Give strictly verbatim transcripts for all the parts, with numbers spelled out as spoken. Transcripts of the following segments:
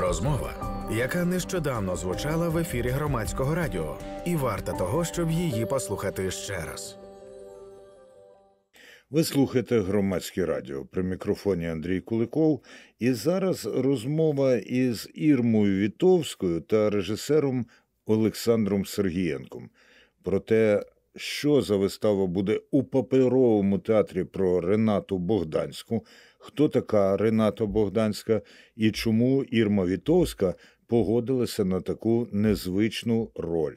Розмова, яка нещодавно звучала в ефірі Громадського радіо, і варта того, щоб її послухати ще раз. Ви слухаєте Громадське радіо. При мікрофоні Андрій Куликов. І зараз розмова із Ірмою Вітовською та режисером Олександром Сергієнком про те, що за вистава буде у паперовому театрі про Ренату Богданську, хто така Рената Богданська і чому Ірма Вітовська погодилася на таку незвичну роль.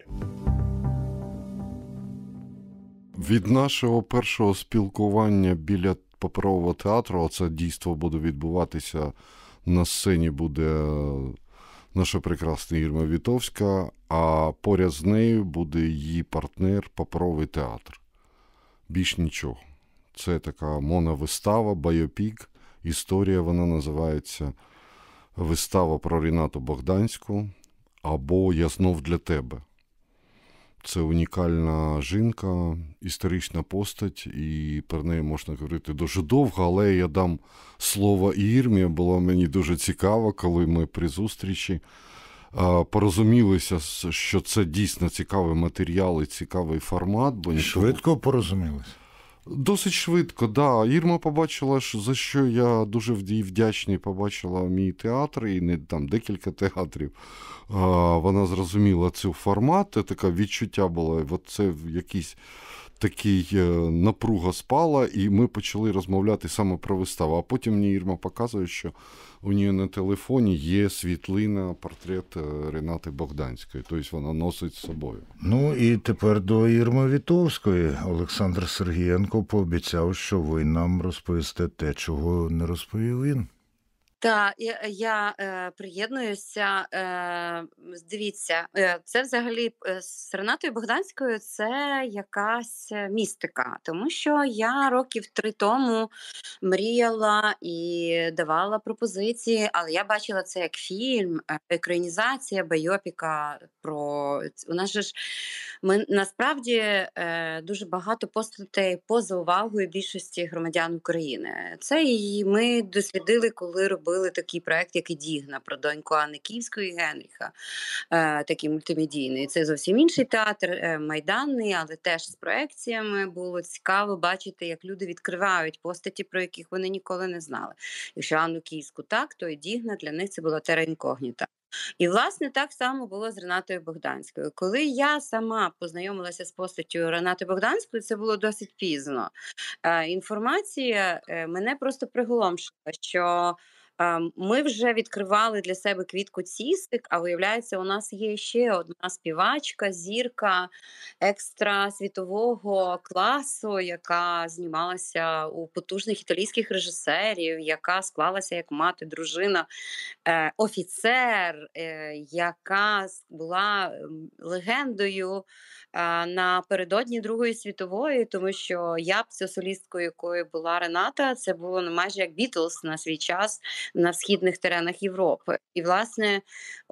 Від нашого першого спілкування біля паперового театру, а це дійство буде відбуватися на сцені, буде наша прекрасна Ірма Вітовська, а поряд з нею буде її партнер паперовий театр. Більш нічого. Це така моновистава, байопік. Історія, вона називається «Вистава про Ренату Богданську» або «Я знов для тебе». Це унікальна жінка, історична постать, і про неї можна говорити дуже довго, але я дам слово Ірмі. Було мені дуже цікаво, коли ми при зустрічі порозумілися, що це дійсно цікавий матеріал і цікавий формат. Бо нікого... Швидко порозумілися? Досить швидко, так. Да. Ірма побачила, за що я дуже вдячний, побачила мій театр, і не там декілька театрів. А, вона зрозуміла цей формат, таке відчуття було, от це якийсь такий напруга спала, і ми почали розмовляти саме про виставу. А потім мені Ірма показує, що у неї на телефоні є світлина, портрет Ренати Богданської. Тобто вона носить з собою. Ну і тепер до Ірми Вітовської. Олександр Сергієнко пообіцяв, що ви нам розповісте те, чого не розповів він. Так, я, я е, приєднуюся. Е, дивіться, е, це взагалі е, з Ренатою Богданською це якась містика, тому що я років три тому мріяла і давала пропозиції, але я бачила це як фільм, екранізація, байопіка про... У нас же ж, ми насправді е, дуже багато постатей поза увагою більшості громадян України. Це і ми дослідили, коли робили Були такий проект, як і «Дігна», про доньку Анни Київської і Генріха, е, такий мультимедійний. Це зовсім інший театр, е, майданний, але теж з проекціями. Було цікаво бачити, як люди відкривають постаті, про яких вони ніколи не знали. Якщо Анну Київську так, то і «Дігна» для них це була терра інкогніта. І, власне, так само було з Ренатою Богданською. Коли я сама познайомилася з постаттю Ренати Богданської, це було досить пізно. Е, інформація е, мене просто приголомшила, що ми вже відкривали для себе Квітку Цісик, а виявляється, у нас є ще одна співачка, зірка екстра світового класу, яка знімалася у потужних італійських режисерів, яка склалася як мати, дружина, е, офіцер, е, яка була легендою е, напередодні Другої світової, тому що я солісткою, якою була Рената, це було ну, майже як Бітлз на свій час, на східних теренах Європи. І, власне,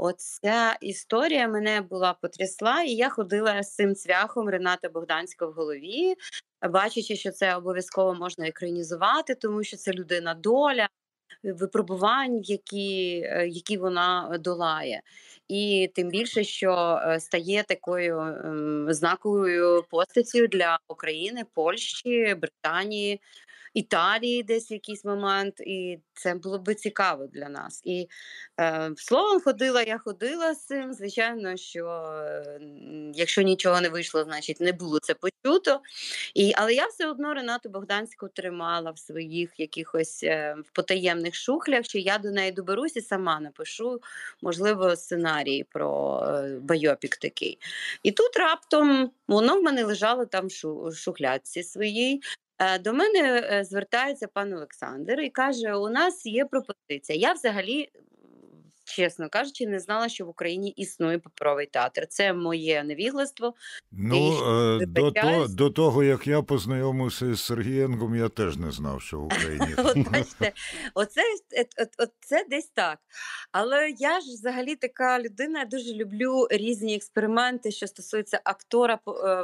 оця історія мене була потрясла, і я ходила з цим цвяхом Рената Богданська в голові, бачачи, що це обов'язково можна екранізувати, тому що це людина доля, випробувань, які, які вона долає. І тим більше, що стає такою ем, знаковою постаттю для України, Польщі, Британії, Італії десь в якийсь момент, і це було би цікаво для нас. І е, словом, ходила, я ходила з цим, звичайно, що е, якщо нічого не вийшло, значить не було це почуто. І, але я все одно Ренату Богданську тримала в своїх якихось е, в потаємних шухлях, що я до неї доберусь і сама напишу, можливо, сценарій про е, байопік такий. І тут раптом воно в мене лежало там в шухлядці своїй. До мене звертається пан Олександр і каже, у нас є пропозиція. Я взагалі, чесно кажучи, не знала, що в Україні існує паперовий театр. Це моє невігластво. Ну, е, до, то, до того, як я познайомився з Сергієнком, я теж не знав, що в Україні. От, бачите, оце, от, от, це десь так. Але я ж взагалі така людина, я дуже люблю різні експерименти, що стосуються актора,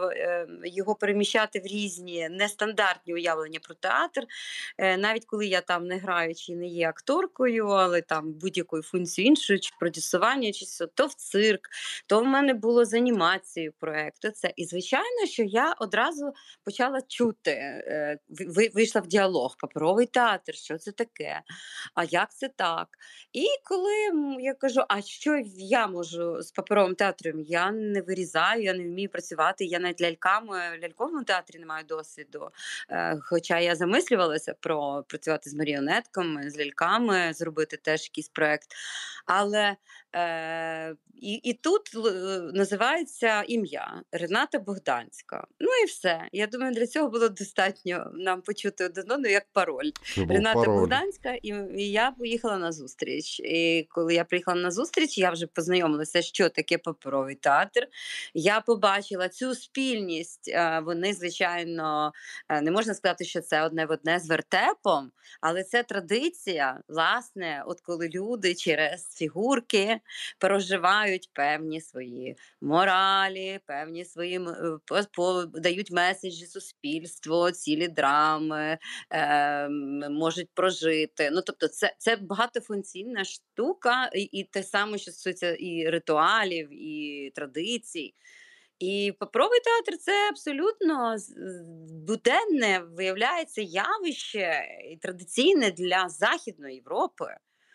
його переміщати в різні нестандартні уявлення про театр. Навіть коли я там не граю чи не є акторкою, але там будь-якою функцією іншу, чи продюсування, чи все, то в цирк, то в мене було з анімацією проєкт, то це. І, звичайно, що я одразу почала чути, е, ви- вийшла в діалог, паперовий театр, що це таке, а як це так? І коли м, я кажу, а що я можу з паперовим театром? Я не вирізаю, я не вмію працювати, я навіть ляльками, в ляльковому театрі не маю досвіду. Е, Хоча я замислювалася про працювати з маріонетками, з ляльками, зробити теж якийсь проєкт. Але е, і, і тут л- називається ім'я Рената Богданська. Ну і все. Я думаю, для цього було достатньо нам почути один одного як пароль. Це був Рената пароль. Богданська, і, і я поїхала на зустріч. І коли я приїхала на зустріч, я вже познайомилася, що таке паперовий театр. Я побачила цю спільність. е, Вони, звичайно, е, не можна сказати, що це одне в одне з вертепом, але це традиція, власне, от коли люди через фігурки проживають певні свої моралі, певні свої м- е, по- по- дають меседжі суспільству, цілі драми, е, м, можуть прожити. Ну, тобто, це, це багатофункційна штука, і, і те саме, що стосується і ритуалів, і традицій. І паперовий театр це абсолютно з- з- буденне, виявляється, явище і традиційне для Західної Європи.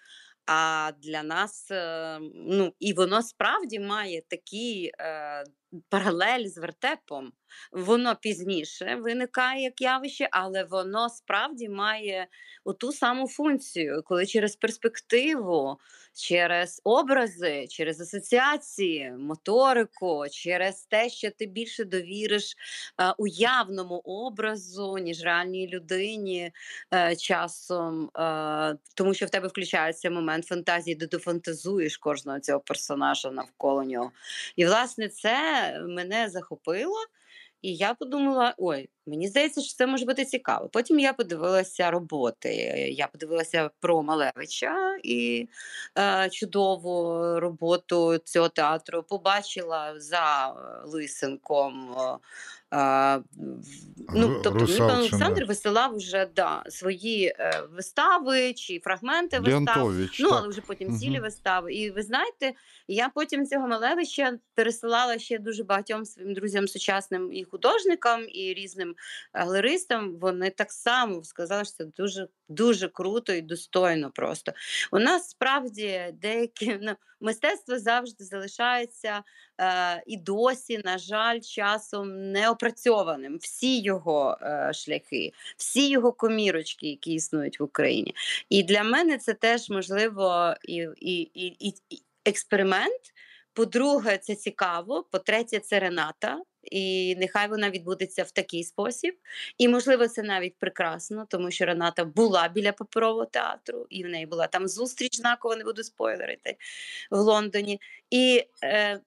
А для нас, е, ну, і воно справді має такі е, паралель з вертепом. Воно пізніше виникає як явище, але воно справді має оту саму функцію, коли через перспективу, через образи, через асоціації, моторику, через те, що ти більше довіриш е, уявному образу, ніж реальній людині е, часом, е, тому що в тебе включається момент фантазії, де ти фантазуєш кожного цього персонажа навколо нього. І, власне, це мене захопило. І я подумала: ой, мені здається, що це може бути цікаво. Потім я подивилася роботи. Я подивилася про Малевича і е, чудову роботу цього театру. Побачила за е, Лисенком. е, е, в- ну, Ру- тобто, мені пан Русалчина. Олександр висилав вже да, свої е, вистави чи фрагменти вистав. Леонтович, Ну, так. але вже потім цілі Мгм. вистави. І ви знаєте, я потім цього Малевича пересилала ще дуже багатьом своїм друзям, сучасним і художникам, і різним е, галеристам. Вони так само сказали, що це дуже, дуже круто і достойно просто. У нас справді деякі ну, мистецтво завжди залишається е, і досі, на жаль, часом неопрацьованим. Всі його е, шляхи, всі його комірочки, які існують в Україні. І для мене це теж можливо і, і, і, і, і експеримент. По-друге, це цікаво. По-третє, це Рената. І нехай вона відбудеться в такий спосіб. І, можливо, це навіть прекрасно, тому що Рената була біля паперового театру, і в неї була там зустріч знакова, не буду спойлерити, в Лондоні. І, е,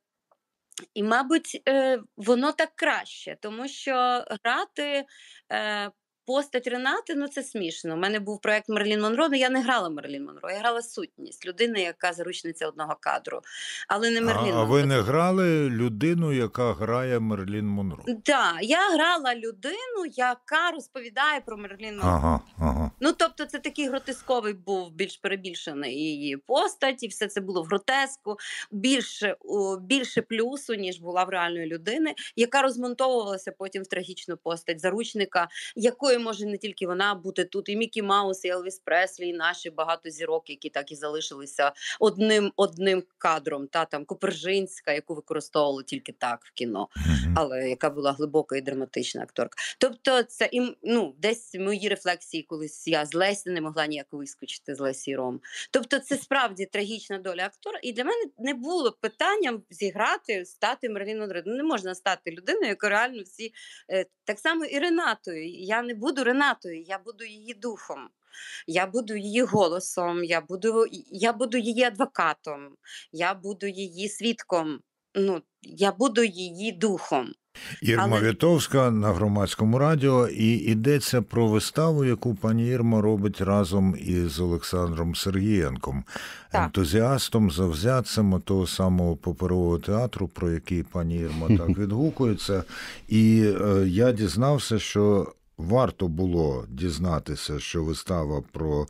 і мабуть, е, воно так краще, тому що грати е, постать Ренати, ну це смішно. У мене був проєкт Мерлін Монро, але я не грала Мерлін Монро, я грала сутність, людини, яка заручниця одного кадру, але не А, Мерлін а Монро. ви не грали людину, яка грає Мерлін Монро? Так, я грала людину, яка розповідає про Мерлін Монро. Ага, ага. Ну, тобто, це такий гротесковий був, більш перебільшений її постать, і все це було в гротеску, більше, о, більше плюсу, ніж була в реальної людини, яка розмонтовувалася потім в трагічну постать заручника, якою може не тільки вона бути тут, і Мікі Маус, і Елвіс Преслі, і наші багато зірок, які так і залишилися одним, одним кадром, та там Копержинська, яку використовували тільки так в кіно, Мгм. але яка була глибока і драматична акторка. Тобто це і, ну, десь мої рефлексії, колись я з Лесі не могла ніяк вискочити з Лесі Ром. Тобто це справді трагічна доля актора. І для мене не було питанням зіграти, стати Мерлін Монро. Ну, не можна стати людиною, яка реально всі... е, Так само і Ренатою. Я не буду Ренатою, я буду її духом. Я буду її голосом, я буду, я буду її адвокатом, я буду її свідком. Ну, я буду її духом. Ірма Але- Вітовська на Громадському радіо, і йдеться про виставу, яку пані Ірма робить разом із Олександром Сергієнком, Так. ентузіастом, завзятцем того самого паперового театру, про який пані Ірма так відгукується. І е, я дізнався, що варто було дізнатися, що вистава про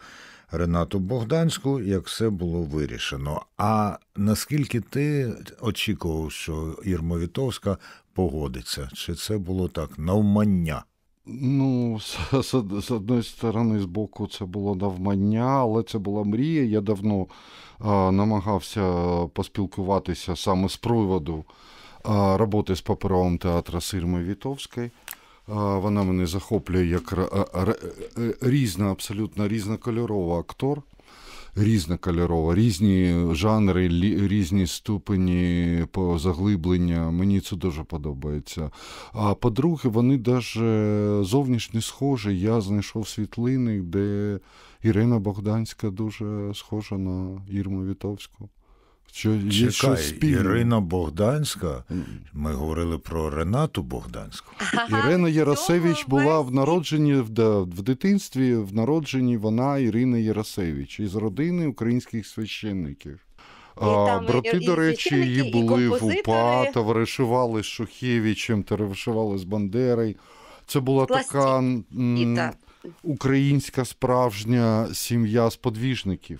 Ренату Богданську, як все було вирішено. А наскільки ти очікував, що Ірма Вітовська погодиться? Чи це було так, навмання? Ну, з, з, з одної сторони, з боку, це було навмання, але це була мрія. Я давно а, намагався поспілкуватися саме з приводу а, роботи з паперовим театром з Ірмою Вітовською. А, вона мене захоплює як р, р, різна, абсолютно різнокольорова актор. Різнокольорова, різні жанри, різні ступені заглиблення. Мені це дуже подобається. А по-друге, вони навіть зовнішньо схожі. Я знайшов світлини, де Ірина Богданська дуже схожа на Ірму Вітовську. Що, є Чекай, Ірина Богданська, ми говорили про Ренату Богданську. Ірина Єросевич була в народженні, в, в дитинстві, в народженні вона Ірина Єросевич із родини українських священників. А, брати, і, до речі, її були в УПА, товаришували з Шухевичем, товаришували з Бандерою. Це була Пластик. така м, українська справжня сім'я сподвіжників,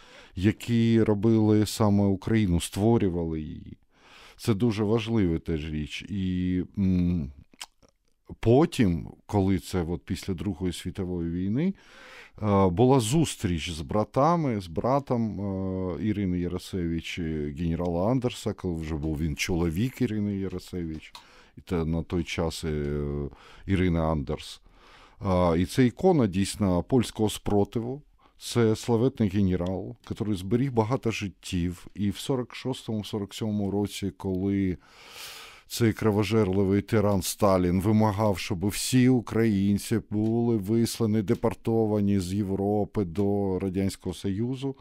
які робили саме Україну, створювали її. Це дуже важлива теж річ. І м, потім, коли це от після Другої світової війни, е, була зустріч з братами, з братом е, Ірини Єросевич, генерала Андерса, коли вже був він чоловік Ірини Єросевич, і те, на той час е, Ірина Андерс. Е, і це ікона, дійсно, польського спротиву. Це славетний генерал, який зберіг багато життів. І в сорок шостому - сорок сьомому році, коли цей кровожерливий тиран Сталін вимагав, щоб всі українці були вислані, депортовані з Європи до Радянського Союзу,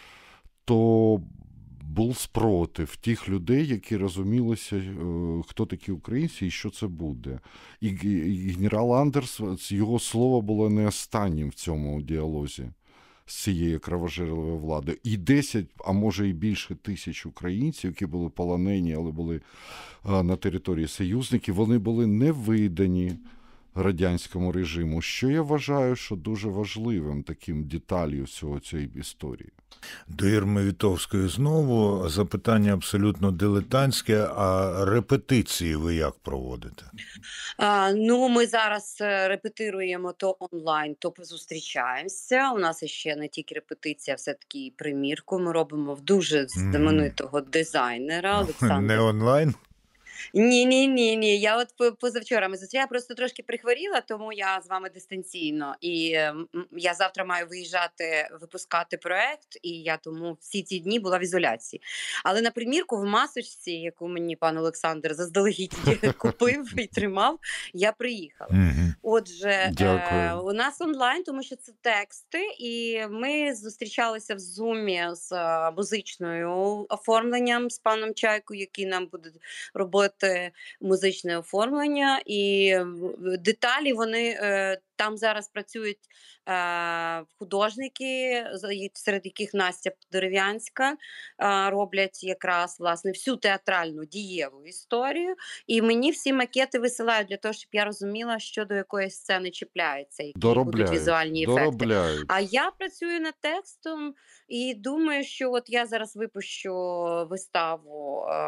то був спротив тих людей, які розумілися, хто такі українці і що це буде. І генерал Андерс, його слово було не останнім в цьому діалозі з цією кровожерливою владою. І десять, а може і більше тисяч українців, які були полонені, але були на території союзників, вони були не видані радянському режиму, що я вважаю, що дуже важливим таким деталью всього цієї історії. До Ірми Вітовської знову запитання абсолютно дилетантське, а репетиції ви як проводите? А, ну, ми зараз репетируємо то онлайн, то позустрічаємося. У нас ще не тільки репетиція, все-таки і примірку ми робимо в дуже знаменитого mm. дизайнера Олександра. Не онлайн? Ні, ні, ні, ні. Я от позавчора ми зустріла, я просто трошки прихворіла, тому я з вами дистанційно. І м, я завтра маю виїжджати, випускати проект, і я тому всі ці дні була в ізоляції. Але на примірку в масочці, яку мені пан Олександр заздалегідь купив і тримав, я приїхала. Мгм. Отже, е, Дякую. у нас онлайн, тому що це тексти, і ми зустрічалися в зумі з е, музичною оформленням з паном Чайко, який нам буде робити музичне оформлення, і в- деталі вони е, там зараз працюють е, художники, за- і серед яких Настя Дерев'янська е, роблять якраз власне всю театральну дієву історію. І мені всі макети висилають для того, щоб я розуміла, що до якої сцени чіпляється, які будуть Доробляють, візуальні ефекти. доробляють. А я працюю над текстом і думаю, що от я зараз випущу виставу е,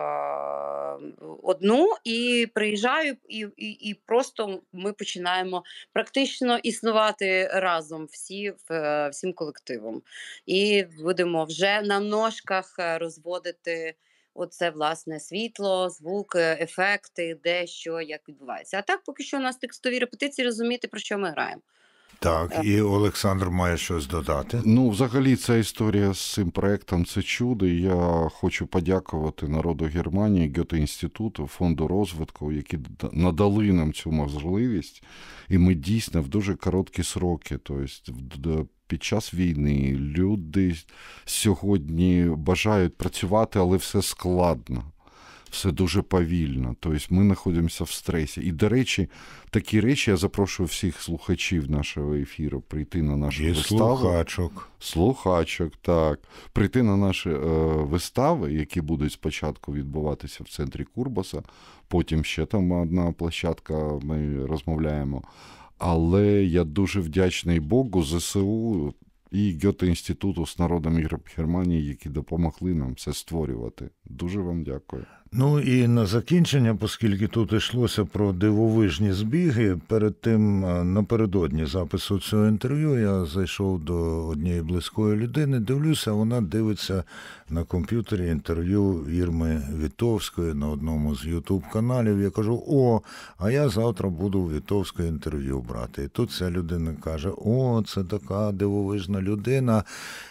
одну і приїжджаю, і, і, і просто ми починаємо практично існувати разом всі в- е, всім колективом. І будемо вже на ножках е, розводити оце власне світло, звук, е, ефекти, де що, як відбувається. А так, поки що у нас текстові репетиції, розуміти, про що ми граємо. Так, і Олександр має щось додати. Ну, взагалі, ця історія з цим проєктом – це чудо. І я хочу подякувати народу Германії, Гьоте-інституту, фонду розвитку, які д- надали нам цю можливість. І ми дійсно в дуже короткі сроки, тобто в- д- під час війни люди сьогодні бажають працювати, але все складно. Все дуже повільно, тобто ми знаходимося в стресі. І, до речі, такі речі я запрошую всіх слухачів нашого ефіру прийти на нашу І виставу. слухачок. Слухачок, так. Прийти на наші е, вистави, які будуть спочатку відбуватися в центрі Курбаса, потім ще там одна площадка, ми розмовляємо. Але я дуже вдячний Богу, ЗСУ і Гьоте-інституту з народами Германії, які допомогли нам це створювати. Дуже вам дякую. Ну і на закінчення, оскільки тут йшлося про дивовижні збіги, перед тим, напередодні запису цього інтерв'ю, я зайшов до однієї близької людини, дивлюся, вона дивиться на комп'ютері інтерв'ю Ірми Вітовської на одному з ютуб-каналів. Я кажу, о, а я завтра буду у Вітовської інтерв'ю брати. І тут ця людина каже, о, це така дивовижна людина.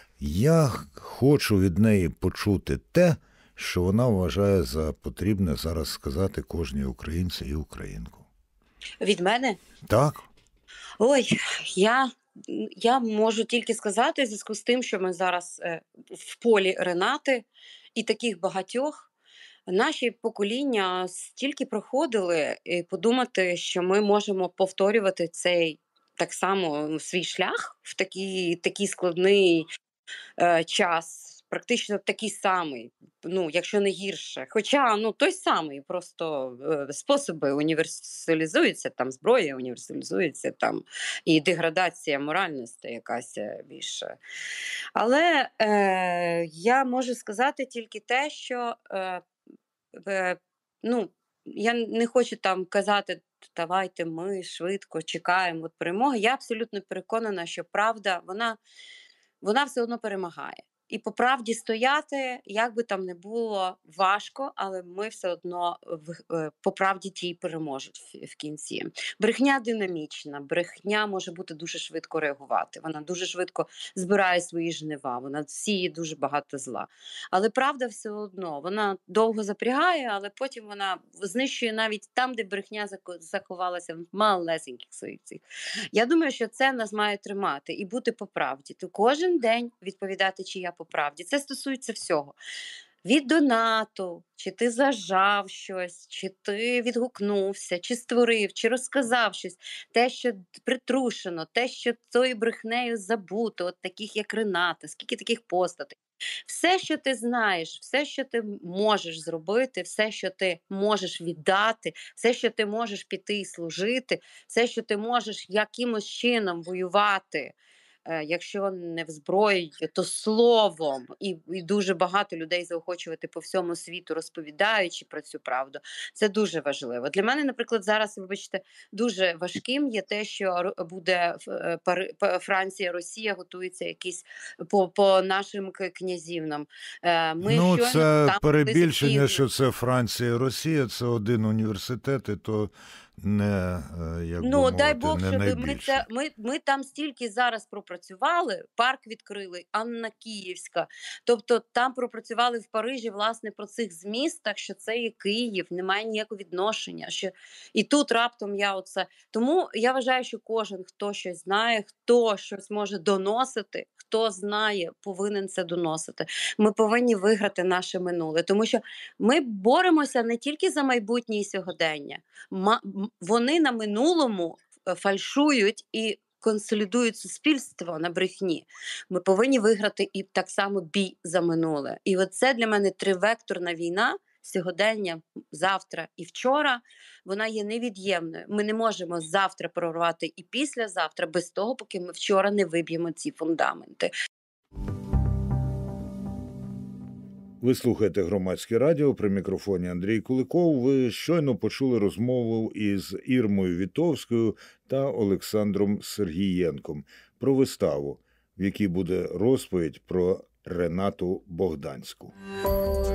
Я хочу від неї почути те, що вона вважає за потрібне зараз сказати кожній українці і українку. Від мене? Так. Ой, я, я можу тільки сказати, в зв'язку з тим, що ми зараз е, в полі Ренати і таких багатьох, наші покоління стільки проходили, і подумати, що ми можемо повторювати цей так само свій шлях в такий, такий складний е, час, практично такий самий, ну, якщо не гірше. Хоча, ну, той самий, просто е, способи універсалізуються, там зброя універсалізується, там і деградація моральності якась більше. Але е, я можу сказати тільки те, що е, е, ну, я не хочу там казати, давайте ми швидко чекаємо от перемоги. Я абсолютно переконана, що правда, вона, вона все одно перемагає. І по правді стояти, як би там не було важко, але ми все одно в, по правді тій переможуть в, в кінці. Брехня динамічна, брехня може бути дуже швидко реагувати, вона дуже швидко збирає свої жнива, вона сіє дуже багато зла. Але правда все одно, вона довго запрягає, але потім вона знищує навіть там, де брехня заховалася в малесеньких своїх цих. Я думаю, що це нас має тримати і бути по правді. То кожен день відповідати, чи я по правді. Це стосується всього. Від донату, чи ти зажав щось, чи ти відгукнувся, чи створив, чи розказав щось. Те, що притрушено, те, що тою брехнею забуто, от таких як Рената, скільки таких постатей. Все, що ти знаєш, все, що ти можеш зробити, все, що ти можеш віддати, все, що ти можеш піти і служити, все, що ти можеш якимось чином воювати, якщо не в зброї, то словом. І, і дуже багато людей заохочувати по всьому світу, розповідаючи про цю правду. Це дуже важливо. Для мене, наприклад, зараз, вибачте, дуже важким є те, що буде Франція, Росія готується якісь по, по нашим князівнам. Ми ну, щойно, це там, перебільшення, що це Франція і Росія, це один університет, і то не, як ну, би мовити, дай Бог, не щоб ми, найбільше. це, ми, ми там стільки зараз пропрацювали, парк відкрили, Анна Київська, тобто там пропрацювали в Парижі, власне, про цих змістах, що це є Київ, немає ніякого відношення, що і тут раптом я оце, тому я вважаю, що кожен, хто щось знає, хто щось може доносити, хто знає, повинен це доносити. Ми повинні виграти наше минуле, тому що ми боремося не тільки за майбутнє і сьогодення, вони на минулому фальшують і консолідують суспільство на брехні. Ми повинні виграти і так само бій за минуле. І оце для мене тривекторна війна, сьогодення, завтра і вчора, вона є невід'ємною. Ми не можемо завтра прорвати і післязавтра без того, поки ми вчора не виб'ємо ці фундаменти. Ви слухаєте Громадське радіо, при мікрофоні Андрій Куликов. Ви щойно почули розмову із Ірмою Вітовською та Олександром Сергієнком про виставу, в якій буде розповідь про Ренату Богданську.